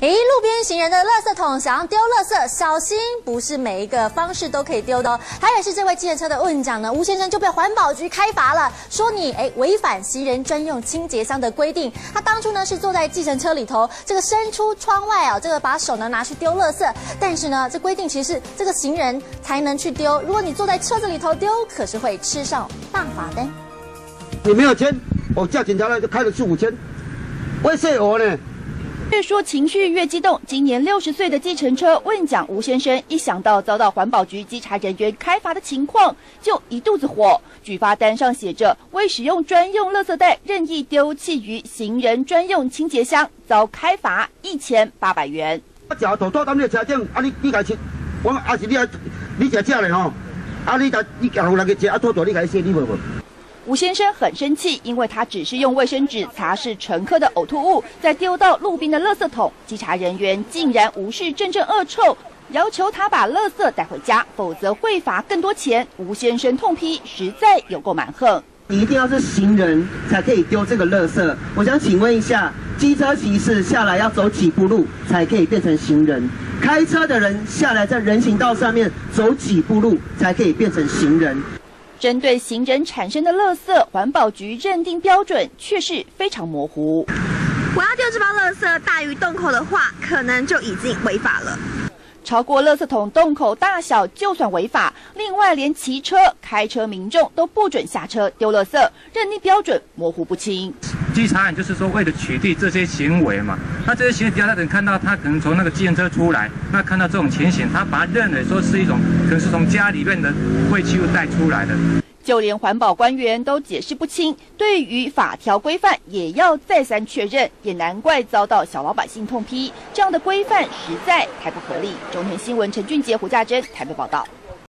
路边行人的垃圾桶想要丢垃圾，小心，不是每一个方式都可以丢的哦。台北市这位计程车的问长呢，吴先生就被环保局开罚了，说你违反行人专用清洁箱的规定。他当初呢是坐在计程车里头，这个伸出窗外哦，这个把手呢拿去丢垃圾，但是呢这规定其实是这个行人才能去丢，如果你坐在车子里头丢，可是会吃上大罚单。 你没有签，我叫警察来就开了4、5千，威胁我呢。 越说情绪越激动，今年60岁的计程车问讲吴先生，一想到遭到环保局稽查人员开罚的情况，就一肚子火。举发单上写着，未使用专用垃圾袋任意丢弃于行人专用清洁箱，遭开罚1800元。 我食土当你的车顶，你家吃，我还是你食嘞吼，你行路来个吃土你家洗你无？ 吴先生很生气，因为他只是用卫生纸擦拭乘客的呕吐物，再丢到路边的垃圾桶。稽查人员竟然无视阵阵恶臭，要求他把垃圾带回家，否则会罚更多钱。吴先生痛批，实在有够蛮横。 你一定要是行人才可以丢这个垃圾。我想请问一下，机车骑士下来要走几步路才可以变成行人？开车的人下来在人行道上面走几步路才可以变成行人？ 针对行人产生的垃圾，环保局认定标准却是非常模糊。 我要丢这包垃圾大于洞口的话，可能就已经违法了。 超过垃圾桶洞口大小就算违法，另外连骑车、开车民众都不准下车丢垃圾，认定标准模糊不清。 稽查案就是说为了取缔这些行为嘛，那这些行为底下的人看到他可能从那个计程车出来，那看到这种情形，他把它认为说是一种可能是从家里面的废弃物带出来的。 就连环保官员都解释不清，对于法条规范也要再三确认，也难怪遭到小老百姓痛批，这样的规范实在太不合理。中天新闻陈俊杰、胡家珍台北报道。